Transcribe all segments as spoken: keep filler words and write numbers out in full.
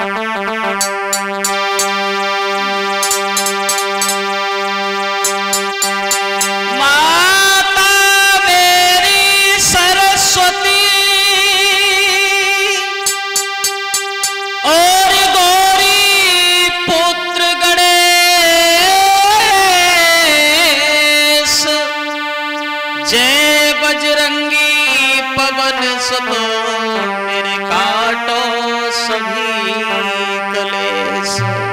मेरे काटो सभी कलेश।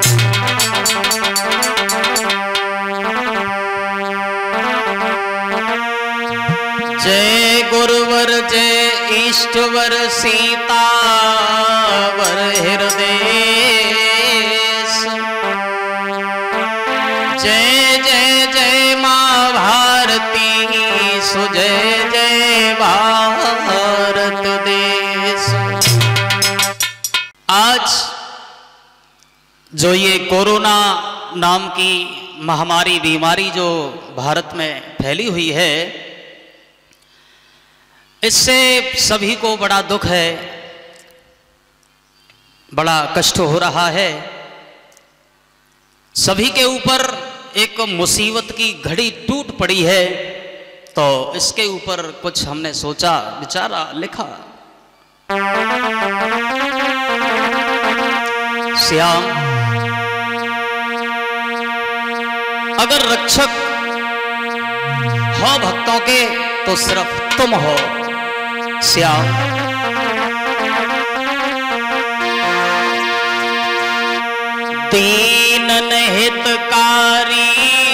जय गुरुवर जय ईष्टवर सीतावर हृदयेश। जय जय जय माँ भारती सुजय जय भारत देश। आज जो ये कोरोना नाम की महामारी बीमारी जो भारत में फैली हुई है, इससे सभी को बड़ा दुख है, बड़ा कष्ट हो रहा है। सभी के ऊपर एक मुसीबत की घड़ी टूट पड़ी है, तो इसके ऊपर कुछ हमने सोचा, विचारा, लिखा। श्याम, अगर रक्षक हो भक्तों के तो सिर्फ तुम हो श्याम। दीनन हितकारी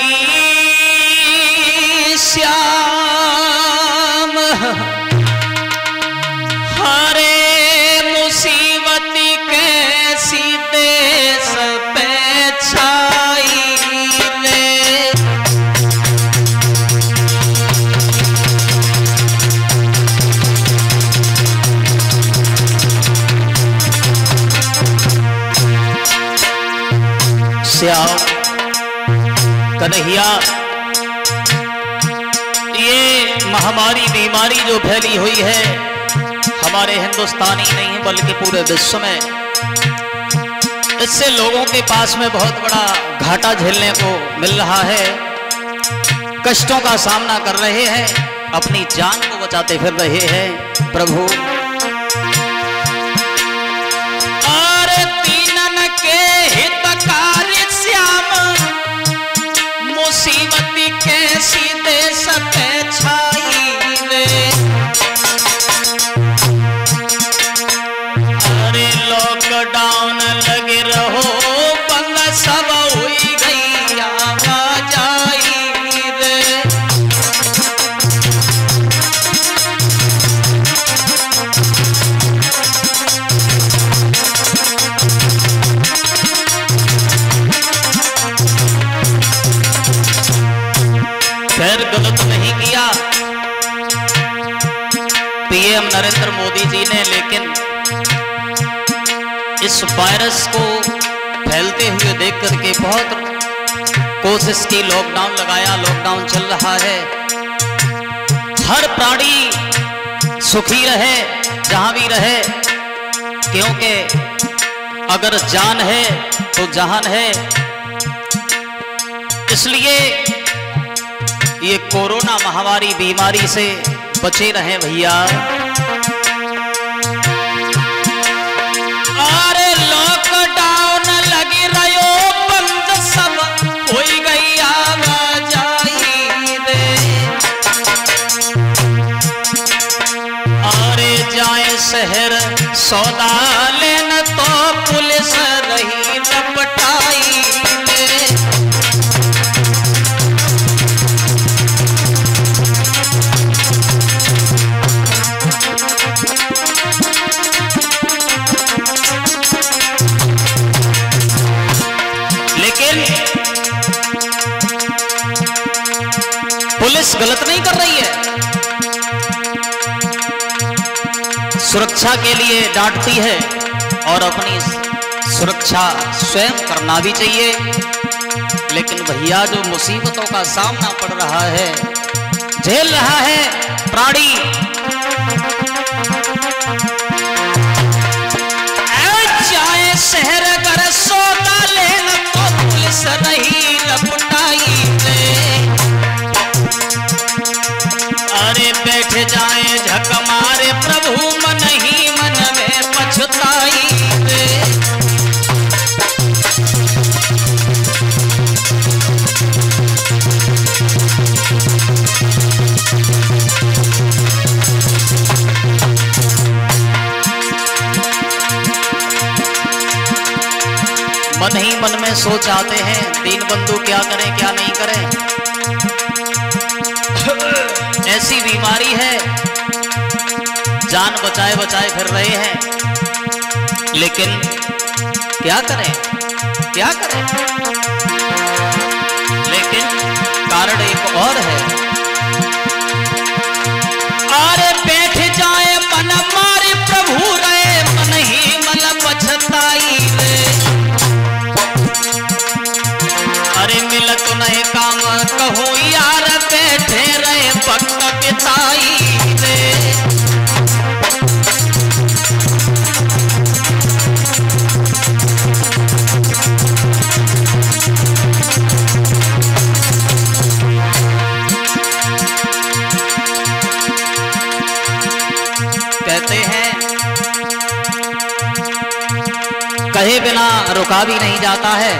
श्याम, हरे मुसीबती कैसी देश पे छाई रे। श्याम कन्हैया, ये महामारी बीमारी जो फैली हुई है हमारे हिंदुस्तान ही नहीं बल्कि पूरे विश्व में, इससे लोगों के पास में बहुत बड़ा घाटा झेलने को मिल रहा है। कष्टों का सामना कर रहे हैं, अपनी जान को बचाते फिर रहे हैं। प्रभु और दीनन के हितकारी श्याम, मुसीबती कैसी देश पे छाई रे। अरे लॉकडाउन लगे रहो, बंद सब हुई गई आवाजाई रे। खैर गलत नहीं किया पीएम नरेंद्र मोदी जी ने, लेकिन इस वायरस को फैलते हुए देख करके बहुत कोशिश की, लॉकडाउन लगाया, लॉकडाउन चल रहा है। हर प्राणी सुखी रहे जहां भी रहे, क्योंकि अगर जान है तो जहान है। इसलिए ये कोरोना महामारी बीमारी से बचे रहे भैया। अरे लॉकडाउन लगी रहो, बंद सब होई गई आवाजाई रे। अरे जाए शहर सौदा लेन तो पुलिस रही लपटाई रे। पुलिस गलत नहीं कर रही है, सुरक्षा के लिए डांटती है और अपनी सुरक्षा स्वयं करना भी चाहिए। लेकिन भैया जो मुसीबतों का सामना पड़ रहा है, झेल रहा है प्राणी, चाहे शहर मन ही मन में सोच आते हैं, दीन बंधु क्या करें क्या नहीं करें। ऐसी बीमारी है, जान बचाए बचाए फिर रहे हैं, लेकिन क्या करें क्या करें। लेकिन कारण एक और है। अरे बैठ जाए मन मारे प्रभु रहे, मन ही मन पछताई रे। अरे मिल तो नहीं काम कहूँ यार, बैठे रहे भक्त पिताई रे। कहते हैं कहे बिना रुका भी नहीं जाता है।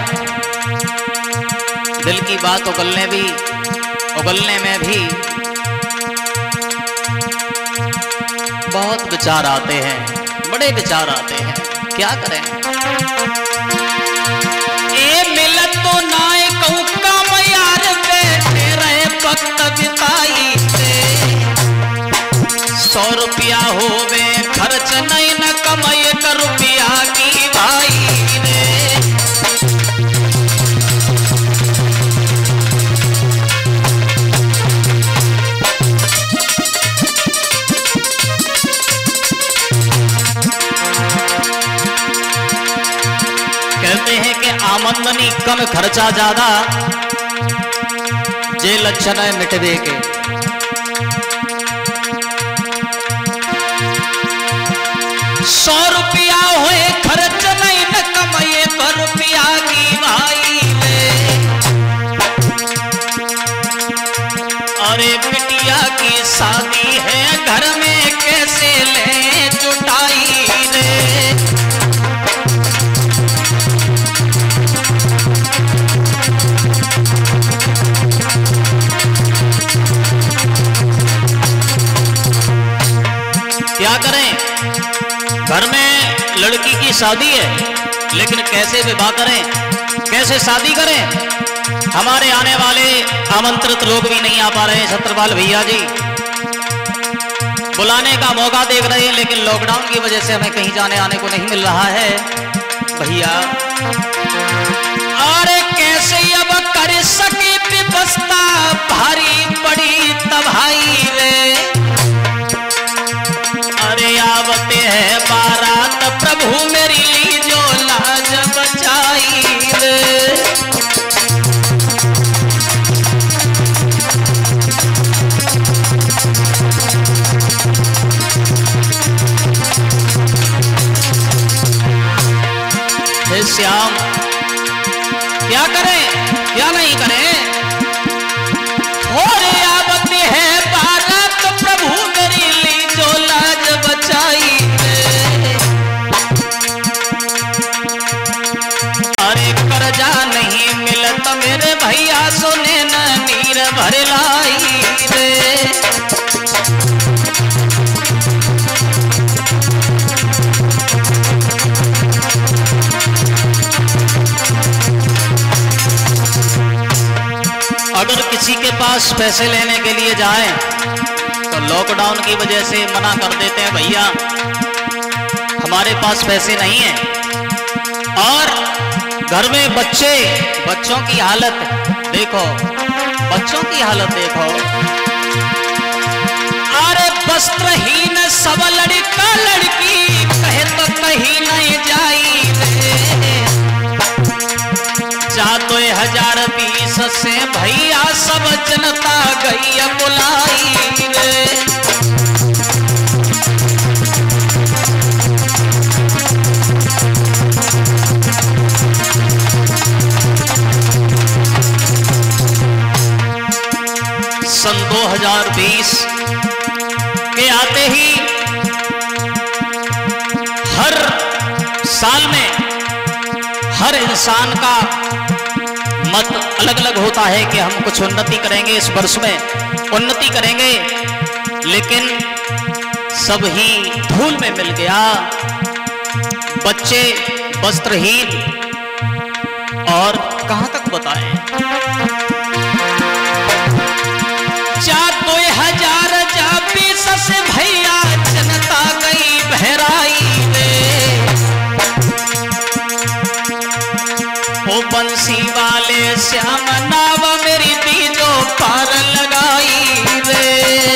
दिल की बात उगलने भी उगलने में भी बहुत विचार आते हैं, बड़े विचार आते हैं, क्या करें। ए मिलत तो नाय कहूँ काम यार, बैठे रहे भक्त बिताई से। सौ रुपया होवे खर्च नहीं न कमाई, एक रुपया की भाई रे। कहते हैं कि आमदनी कम खर्चा ज्यादा, जे लक्षण है मिटवे के। सौ रुपया होए खर्च नहीं न कमाए, तो रुपया की भाई रे। अरे बिटिया की शादी है घर में, कैसे ले जुटाई रे। क्या करें, घर में लड़की की शादी है, लेकिन कैसे विवाह करें, कैसे शादी करें। हमारे आने वाले आमंत्रित लोग भी नहीं आ पा रहे हैं। छत्रपाल भैया जी बुलाने का मौका देख रहे हैं, लेकिन लॉकडाउन की वजह से हमें कहीं जाने आने को नहीं मिल रहा है। भैया अरे कैसे अब कर सके व्यवस्था, भारी बड़ी तबाही रे। अरे आवते है बारात प्रभु मेरी लीजो लाज बचाई रे। हे श्याम क्या करें क्या नहीं करें। और आवते है बारात प्रभु मेरी लीजो लाज बचाई रे। अरे कर्जा नहीं मिलत मेरे भैया, सोने न नीर भर लाई रे। अगर किसी के पास पैसे लेने के लिए जाएं तो लॉकडाउन की वजह से मना कर देते हैं, भैया हमारे पास पैसे नहीं है। और घर में बच्चे बच्चों की हालत देखो, बच्चों की हालत देखो। अरे वस्त्रहीन सब लड़का लड़की, कहे तो कहीं नहीं जाई रे। जा तो हजार बीस से भैया सब जनता गई बुलाई रे। सन दो हजार बीस के आते ही हर साल में हर इंसान का मत अलग अलग होता है कि हम कुछ उन्नति करेंगे, इस वर्ष में उन्नति करेंगे, लेकिन सब ही धूल में मिल गया। बच्चे वस्त्रहीन, और कहां तक बताएं। जा दो हजार जा बीस से भैया जनता गई बहराई रे, वो बंसी वाले श्याम नाव मेरी दीजो पार लगाई रे।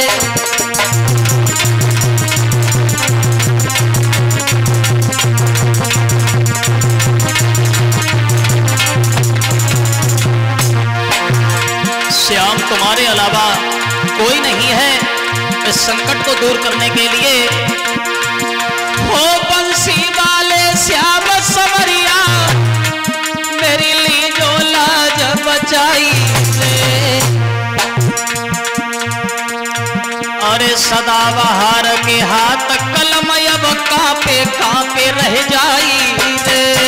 श्याम तुम्हारे अलावा कोई नहीं है इस संकट को दूर करने के लिए। हो बंसी वाले श्याम समरिया मेरी लीजो लाज बचाई रे। अरे सदाबहार के हाथ कलम अब कांपे कांपे रह जाई रे।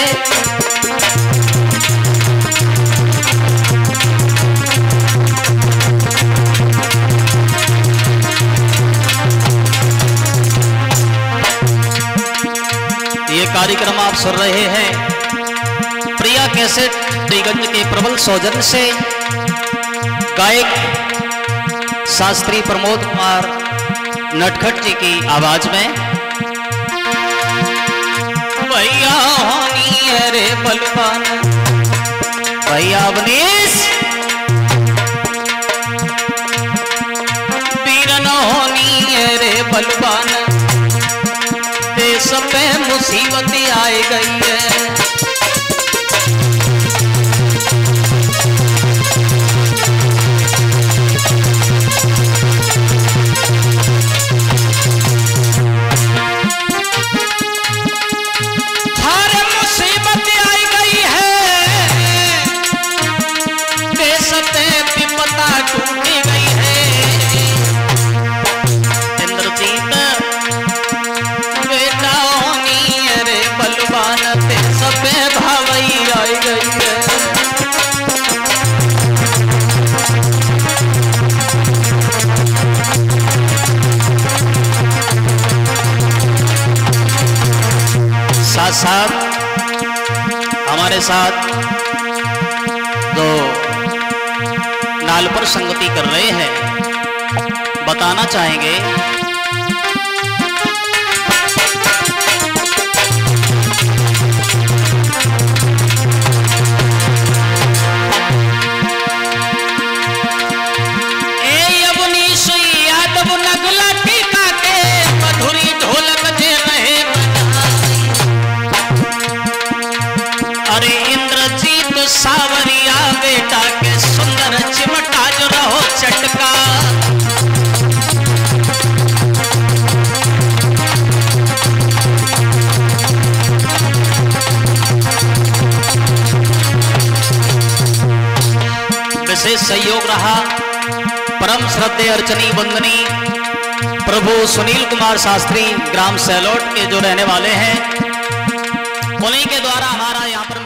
ये कार्यक्रम आप सुन रहे हैं प्रिया कैसेट श्रीगंज के प्रबल सौजन्य से गायक शास्त्री प्रमोद कुमार नटखट जी की आवाज में। भैया होनी है रे बलवान, भैया अवनीश पीरन होनी है रे बलवान, सब पे मुसीबत आई गई है। हर मुसीबत आई गई है, देश पे विपदा टूटी गई है। इंद्रजीत भावई आई गई है। साथ साथ हमारे साथ जो नाल पर संगति कर रहे हैं बताना चाहेंगे। सावरिया बेटा के सुंदर चिमटा जो रहो चटका। विशेष सहयोग रहा परम श्रद्धेय अर्चनी वंदनी प्रभु सुनील कुमार शास्त्री ग्राम सैलोट के जो रहने वाले हैं, उन्हीं के द्वारा हमारा यहाँ पर